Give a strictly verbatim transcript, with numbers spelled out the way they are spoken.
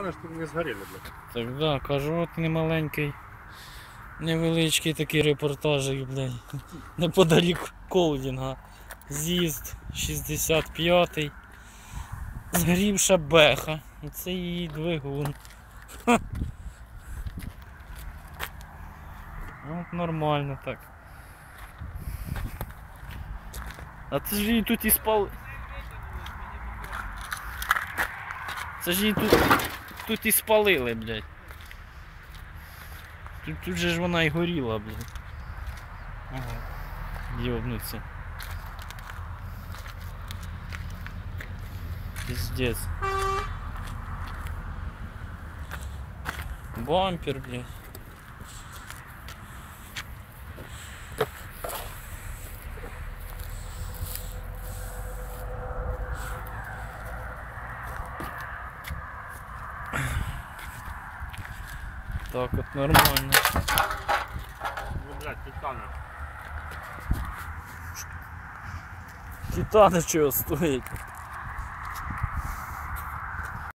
Головне, щоб не згоріли, блядь. Так, да, кажу, от немаленький, невеличкий такий репортажик, блядь. Неподалік Ковдінга. З'їзд шістдесят п'ятий. Згорівша беха. І це її двигун. Ха. От нормально так. А це ж її тут і спали. Це ж її тут, тут і спалили, блядь. Тут, тут же ж вона і горіла, блядь. Ага. Йобнуться. Пиздец. Бампер, блядь. Так от нормально. Ну, блядь, титана. Титани чого стоять?